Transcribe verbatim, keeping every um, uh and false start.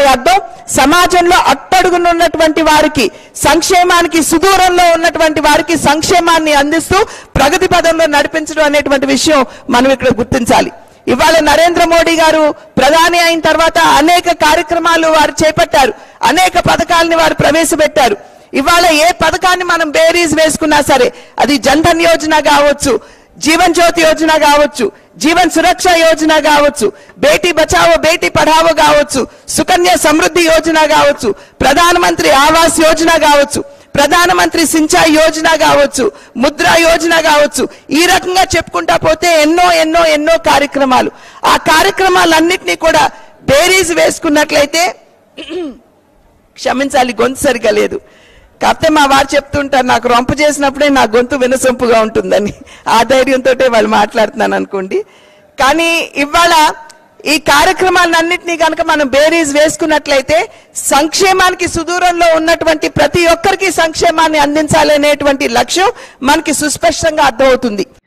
దాని అర్థం సమాజంలో అట్టడుగున ఉన్నటువంటి వారికి, సంక్షేమానికి సుదూరంలో ఉన్నటువంటి వారికి సంక్షేమాన్ని అందిస్తూ ప్రగతి పదంలో నడిపించడం అనేటువంటి విషయం మనం ఇక్కడ గుర్తించాలి. ఇవాళ నరేంద్ర మోడీ గారు ప్రధాని అయిన తర్వాత అనేక కార్యక్రమాలు వారు చేపట్టారు, అనేక పథకాలని వారు ప్రవేశపెట్టారు. ఇవాళ ఏ పథకాన్ని మనం బేరీజ్ వేసుకున్నా సరే, అది జన్ధన్ యోజన కావచ్చు, జీవన్ జ్యోతి యోజన కావచ్చు, జీవన్ సురక్ష యోజన కావచ్చు, బేటీ బచావో బేటీ పఢావో కావచ్చు, సుకన్య సమృద్ధి యోజన కావచ్చు, ప్రధానమంత్రి ఆవాస్ యోజన కావచ్చు, ప్రధానమంత్రి సించాయి యోజన కావచ్చు, ముద్రా యోజన కావచ్చు, ఈ రకంగా చెప్పుకుంటా పోతే ఎన్నో ఎన్నో ఎన్నో కార్యక్రమాలు. ఆ కార్యక్రమాలన్నింటినీ కూడా బేరీజ్ వేసుకున్నట్లయితే, క్షమించాలి గొంతు సరిగా లేదు, కాకపోతే మా వారు చెప్తుంటారు నాకు రొంపు చేసినప్పుడే నా గొంతు వినసొంపుగా ఉంటుందని, ఆ ధైర్యంతో వాళ్ళు మాట్లాడుతున్నాను అనుకోండి. కానీ ఇవాళ ఈ కార్యక్రమాలన్నింటినీ కనుక మనం బేరీజ్ వేసుకున్నట్లయితే సంక్షేమానికి సుదూరంలో ఉన్నటువంటి ప్రతి ఒక్కరికి సంక్షేమాన్ని అందించాలనేటువంటి లక్ష్యం మనకి సుస్పష్టంగా అర్థమవుతుంది.